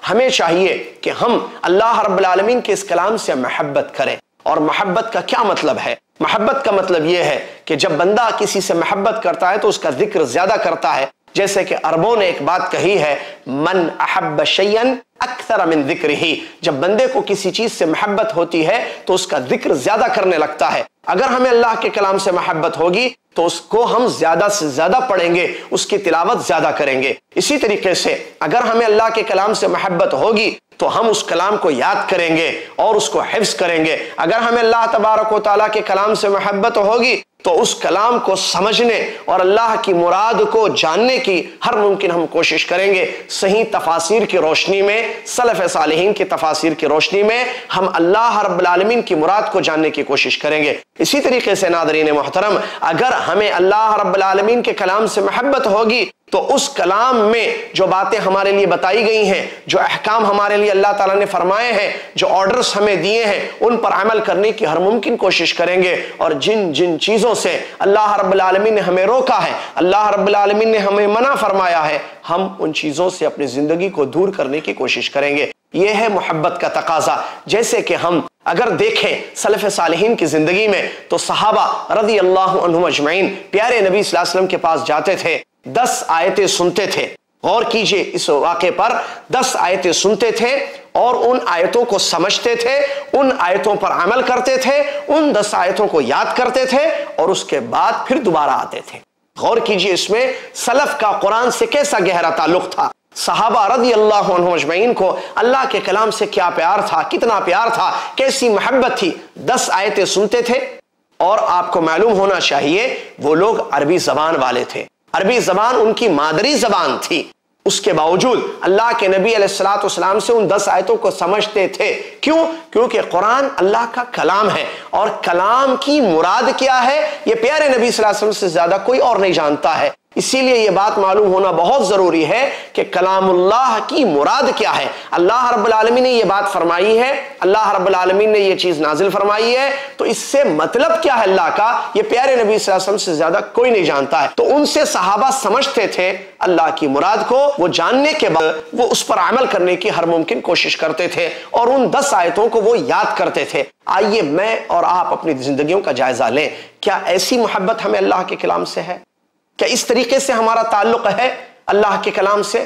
हमें चाहिए कि हम अल्लाह रब्बुल आलमीन के इस कलाम से मोहब्बत करें। और मोहब्बत का क्या मतलब है? मोहब्बत का मतलब यह है कि जब बंदा किसी से मोहब्बत करता है तो उसका जिक्र ज्यादा करता है। जैसे कि अरबों ने एक बात कही है, मन अहब्ब शैयन अक्सर मिन ज़िक्रिही। जब बंदे को किसी चीज से मोहब्बत होती है तो उसका जिक्र ज्यादा करने लगता है। अगर हमें अल्लाह के कलाम से मोहब्बत होगी तो उसको हम ज्यादा से ज्यादा पढ़ेंगे, उसकी तिलावत ज्यादा करेंगे। इसी तरीके से अगर हमें अल्लाह के कलाम से मोहब्बत होगी तो हम उस कलाम को याद करेंगे और उसको हिफ्ज करेंगे। अगर हमें अल्लाह तबारक व तआला के कलाम से मोहब्बत होगी तो उस कलाम को समझने और अल्लाह की मुराद को जानने की हर मुमकिन हम कोशिश करेंगे। सही तफासिर की रोशनी में, सलफ़ सालिहीन की तफासिर की रोशनी में हम अल्लाह रब्बुल आलमीन की मुराद को जानने की कोशिश करेंगे। इसी तरीके से नाज़रीन मोहतरम, अगर हमें अल्लाह रब्बुल आलमीन के कलाम से मोहब्बत होगी तो उस कलाम में जो बातें हमारे लिए बताई गई हैं, जो अहकाम हमारे लिए अल्लाह ताला ने फरमाए हैं, जो ऑर्डर्स हमें दिए हैं, उन पर अमल करने की हर मुमकिन कोशिश करेंगे। और जिन जिन चीज़ों से अल्लाह रब्बुल आलमीन ने हमें रोका है, अल्लाह रब्बुल आलमीन ने हमें मना फरमाया है, हम उन चीज़ों से अपनी ज़िंदगी को दूर करने की कोशिश करेंगे। यह है मोहब्बत का तकाजा। जैसे कि हम अगर देखें सलफ़ सालिहीन की ज़िंदगी में तो सहाबा रज़ी अल्लाहु अन्हुम अजमईन प्यारे नबी सल्लल्लाहु अलैहि वसल्लम के पास जाते थे, 10 आयतें सुनते थे। गौर कीजिए इस वाक़े पर, 10 आयतें सुनते थे और उन आयतों को समझते थे, उन आयतों पर अमल करते थे, उन 10 आयतों को याद करते थे और उसके बाद फिर दोबारा आते थे। गौर कीजिए इसमें सलफ का कुरान से कैसा गहरा ताल्लुक था। सहाबा रज़ी अल्लाहु अन्हुम अजमईन को अल्लाह के कलाम से क्या प्यार था, कितना प्यार था, कैसी मोहब्बत थी। 10 आयतें सुनते थे और आपको मालूम होना चाहिए वो लोग अरबी ज़बान वाले थे, अरबी ज़बान उनकी मादरी ज़बान थी। उसके बावजूद अल्लाह के नबी अलैहिस्सलातु वस्सलाम से उन 10 आयतों को समझते थे। क्यों? क्योंकि कुरान अल्लाह का कलाम है और कलाम की मुराद क्या है ये प्यारे नबी सल्लल्लाहु अलैहि वसल्लम से ज्यादा कोई और नहीं जानता है। इसीलिए यह बात मालूम होना बहुत जरूरी है कि कलामुल्लाह की मुराद क्या है। अल्लाह रब्बुल आलमीन ने यह बात फरमाई है, अल्लाह रब्बुल आलमीन ने यह चीज नाजिल फरमाई है, तो इससे मतलब क्या है अल्लाह का, यह प्यारे नबी सल्लल्लाहु अलैहि वसल्लम से ज्यादा कोई नहीं जानता है। तो उनसे सहाबा समझते थे अल्लाह की मुराद को, वो जानने के बाद वो उस पर अमल करने की हर मुमकिन कोशिश करते थे और उन 10 आयतों को वो याद करते थे। आइए मैं और आप अपनी जिंदगियों का जायजा लें। क्या ऐसी मोहब्बत हमें अल्लाह के कलाम से है? क्या इस तरीके से हमारा ताल्लुक है अल्लाह के कलाम से?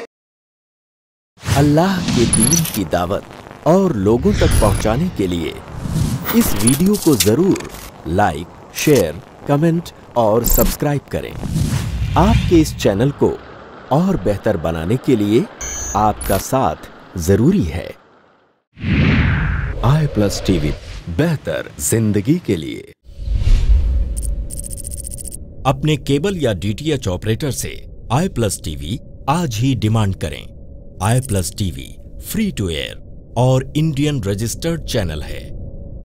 अल्लाह के दीन की दावत और लोगों तक पहुंचाने के लिए इस वीडियो को जरूर लाइक, शेयर, कमेंट और सब्सक्राइब करें। आपके इस चैनल को और बेहतर बनाने के लिए आपका साथ जरूरी है। i+ TV, बेहतर जिंदगी के लिए। अपने केबल या DTH ऑपरेटर से i+ TV आज ही डिमांड करें। i+ TV free to air और इंडियन रजिस्टर्ड चैनल है।